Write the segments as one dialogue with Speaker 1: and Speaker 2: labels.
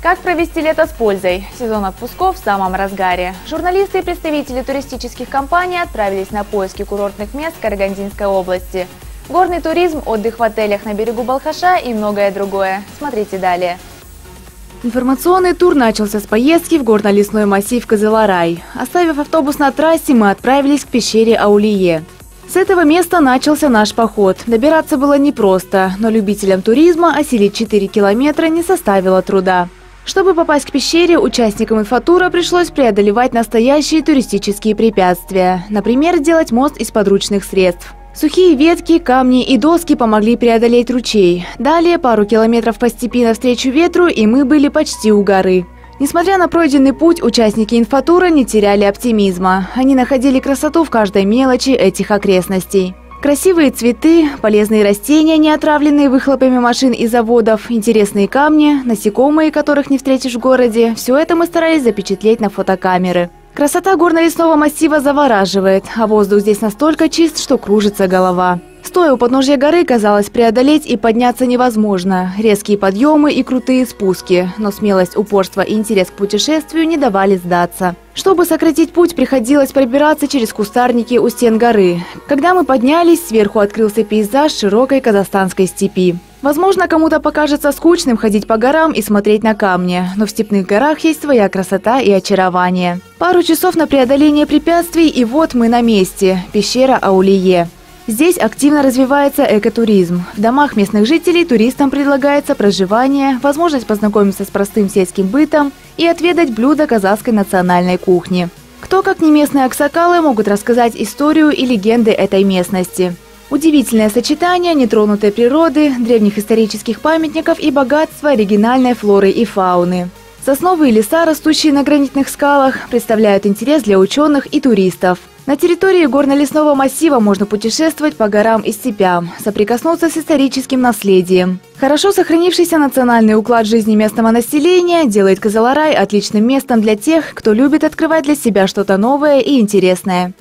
Speaker 1: Как провести лето с пользой? Сезон отпусков в самом разгаре. Журналисты и представители туристических компаний отправились на поиски курортных мест Карагандинской области. Горный туризм, отдых в отелях на берегу Балхаша и многое другое. Смотрите далее. Информационный тур начался с поездки в горно-лесной массив Кызыларай. Оставив автобус на трассе, мы отправились к пещере Аулие. С этого места начался наш поход. Добираться было непросто, но любителям туризма осилить 4 километра не составило труда. Чтобы попасть к пещере, участникам инфотура пришлось преодолевать настоящие туристические препятствия. Например, делать мост из подручных средств. Сухие ветки, камни и доски помогли преодолеть ручей. Далее пару километров по степи навстречу ветру, и мы были почти у горы. Несмотря на пройденный путь, участники инфотура не теряли оптимизма. Они находили красоту в каждой мелочи этих окрестностей. Красивые цветы, полезные растения, не отравленные выхлопами машин и заводов, интересные камни, насекомые, которых не встретишь в городе – все это мы старались запечатлеть на фотокамеры. Красота горно-лесного массива завораживает, а воздух здесь настолько чист, что кружится голова. Стоя у подножья горы, казалось, преодолеть и подняться невозможно. Резкие подъемы и крутые спуски, но смелость, упорство и интерес к путешествию не давали сдаться. Чтобы сократить путь, приходилось пробираться через кустарники у стен горы. Когда мы поднялись, сверху открылся пейзаж широкой казахстанской степи. Возможно, кому-то покажется скучным ходить по горам и смотреть на камни, но в степных горах есть своя красота и очарование. Пару часов на преодоление препятствий, и вот мы на месте – пещера Аулие. Здесь активно развивается экотуризм. В домах местных жителей туристам предлагается проживание, возможность познакомиться с простым сельским бытом и отведать блюда казахской национальной кухни. Кто, как не местные аксакалы, могут рассказать историю и легенды этой местности. Удивительное сочетание нетронутой природы, древних исторических памятников и богатства оригинальной флоры и фауны. Сосновые леса, растущие на гранитных скалах, представляют интерес для ученых и туристов. На территории горно-лесного массива можно путешествовать по горам и степям, соприкоснуться с историческим наследием. Хорошо сохранившийся национальный уклад жизни местного населения делает Кызыларай отличным местом для тех, кто любит открывать для себя что-то новое и интересное.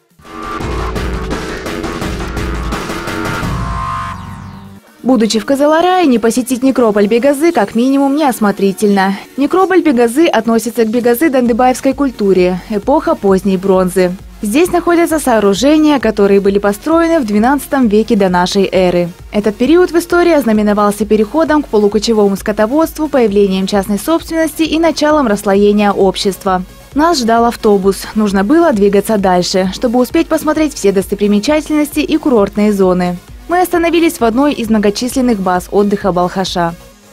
Speaker 1: Будучи в Кызыларае, не посетить некрополь Бегазы как минимум неосмотрительно. Некрополь Бегазы относится к Бегазы-Дандыбаевской культуре, эпоха поздней бронзы. Здесь находятся сооружения, которые были построены в XII веке до нашей эры. Этот период в истории ознаменовался переходом к полукочевому скотоводству, появлением частной собственности и началом расслоения общества. Нас ждал автобус. Нужно было двигаться дальше, чтобы успеть посмотреть все достопримечательности и курортные зоны. Мы остановились в одной из многочисленных баз отдыха Балхаша.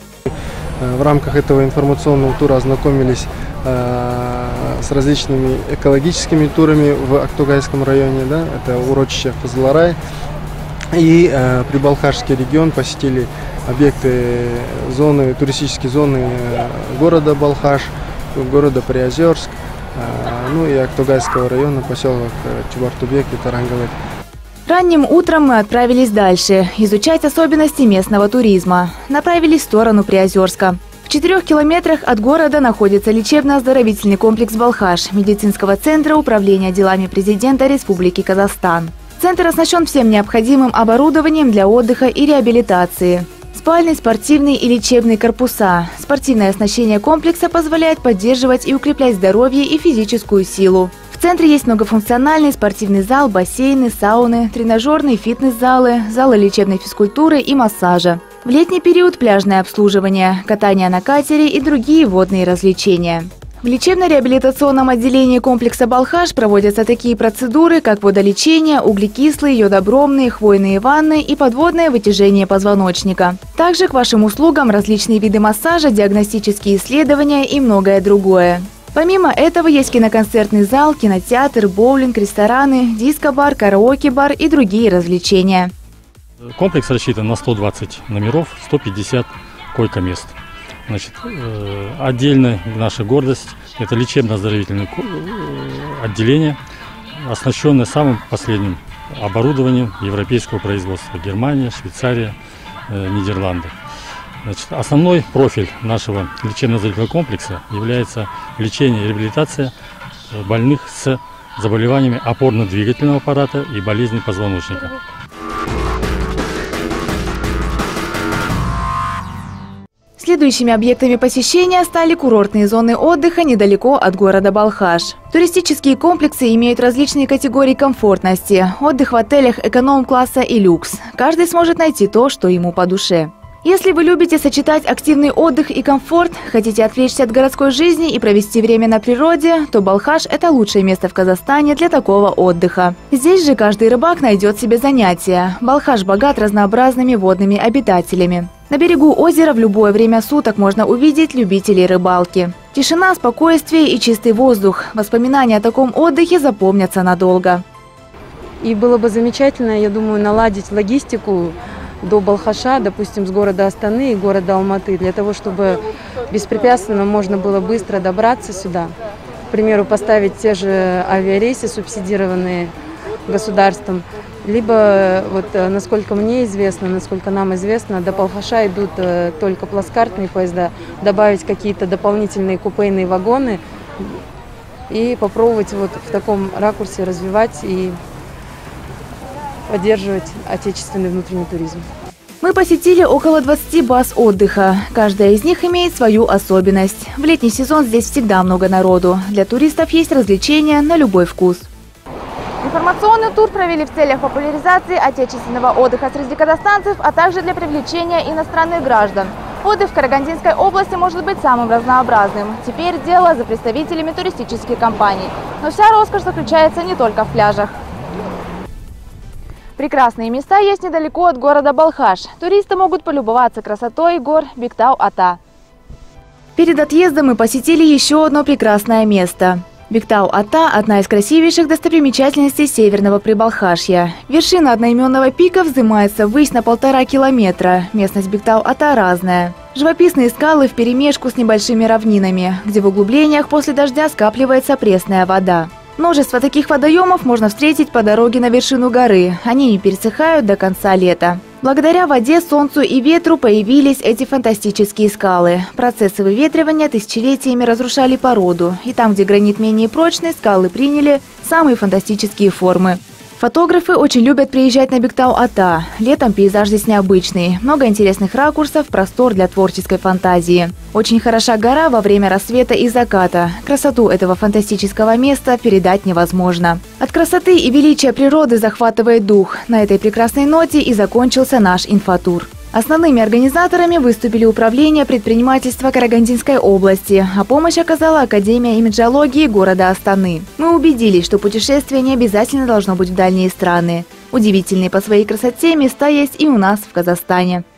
Speaker 2: В рамках этого информационного тура ознакомились с различными экологическими турами в Актогайском районе, да, это урочище Кызыларай. И Прибалхашский регион, посетили объекты, туристические зоны города Балхаш, города Приозерск, ну и Актогайского района, поселок Чубартубек и Тарангалык.
Speaker 1: Ранним утром мы отправились дальше, изучать особенности местного туризма. Направились в сторону Приозерска. В 4 километрах от города находится лечебно-оздоровительный комплекс «Балхаш» медицинского центра управления делами президента Республики Казахстан. Центр оснащен всем необходимым оборудованием для отдыха и реабилитации. Спальный, спортивный и лечебный корпуса. Спортивное оснащение комплекса позволяет поддерживать и укреплять здоровье и физическую силу. В центре есть многофункциональный спортивный зал, бассейны, сауны, тренажерные фитнес-залы, залы лечебной физкультуры и массажа. В летний период пляжное обслуживание, катание на катере и другие водные развлечения. В лечебно-реабилитационном отделении комплекса «Балхаш» проводятся такие процедуры, как водолечение, углекислые, йодобромные, хвойные ванны и подводное вытяжение позвоночника. Также к вашим услугам различные виды массажа, диагностические исследования и многое другое. Помимо этого есть киноконцертный зал, кинотеатр, боулинг, рестораны, диско-бар, караоке-бар и другие развлечения.
Speaker 3: Комплекс рассчитан на 120 номеров, 150 койко-мест. Значит, отдельно наша гордость – это лечебно-оздоровительное отделение, оснащенное самым последним оборудованием европейского производства – Германия, Швейцария, Нидерланды. Значит, основной профиль нашего лечебно-оздоровительного комплекса является лечение и реабилитация больных с заболеваниями опорно-двигательного аппарата и болезней позвоночника.
Speaker 1: Следующими объектами посещения стали курортные зоны отдыха недалеко от города Балхаш. Туристические комплексы имеют различные категории комфортности. Отдых в отелях эконом-класса и люкс. Каждый сможет найти то, что ему по душе. Если вы любите сочетать активный отдых и комфорт, хотите отвлечься от городской жизни и провести время на природе, то Балхаш – это лучшее место в Казахстане для такого отдыха. Здесь же каждый рыбак найдет себе занятие. Балхаш богат разнообразными водными обитателями. На берегу озера в любое время суток можно увидеть любителей рыбалки. Тишина, спокойствие и чистый воздух. Воспоминания о таком отдыхе запомнятся надолго.
Speaker 4: И было бы замечательно, я думаю, наладить логистику до Балхаша, допустим, с города Астаны и города Алматы, для того, чтобы беспрепятственно можно было быстро добраться сюда. К примеру, поставить те же авиарейсы, субсидированные государством. Либо, вот, насколько мне известно, насколько нам известно, до Балхаша идут только плацкартные поезда, добавить какие-то дополнительные купейные вагоны и попробовать вот в таком ракурсе развивать и поддерживать отечественный внутренний туризм.
Speaker 1: Мы посетили около 20 баз отдыха. Каждая из них имеет свою особенность. В летний сезон здесь всегда много народу. Для туристов есть развлечения на любой вкус. Информационный тур провели в целях популяризации отечественного отдыха среди казахстанцев, а также для привлечения иностранных граждан. Отдых в Карагандинской области может быть самым разнообразным. Теперь дело за представителями туристических компаний. Но вся роскошь заключается не только в пляжах. Прекрасные места есть недалеко от города Балхаш. Туристы могут полюбоваться красотой гор Биктау-Ата. Перед отъездом мы посетили еще одно прекрасное место. Биктау-Ата – одна из красивейших достопримечательностей Северного Прибалхашья. Вершина одноименного пика вздымается ввысь на 1,5 километра. Местность Биктау-Ата разная. Живописные скалы вперемешку с небольшими равнинами, где в углублениях после дождя скапливается пресная вода. Множество таких водоемов можно встретить по дороге на вершину горы. Они не пересыхают до конца лета. Благодаря воде, солнцу и ветру появились эти фантастические скалы. Процессы выветривания тысячелетиями разрушали породу. И там, где гранит менее прочный, скалы приняли самые фантастические формы. Фотографы очень любят приезжать на Биктау-Ата. Летом пейзаж здесь необычный. Много интересных ракурсов, простор для творческой фантазии. Очень хороша гора во время рассвета и заката. Красоту этого фантастического места передать невозможно. От красоты и величия природы захватывает дух. На этой прекрасной ноте и закончился наш инфотур. Основными организаторами выступили Управление предпринимательства Карагандинской области, а помощь оказала Академия имиджологии города Астаны. Мы убедились, что путешествие не обязательно должно быть в дальние страны. Удивительные по своей красоте места есть и у нас в Казахстане.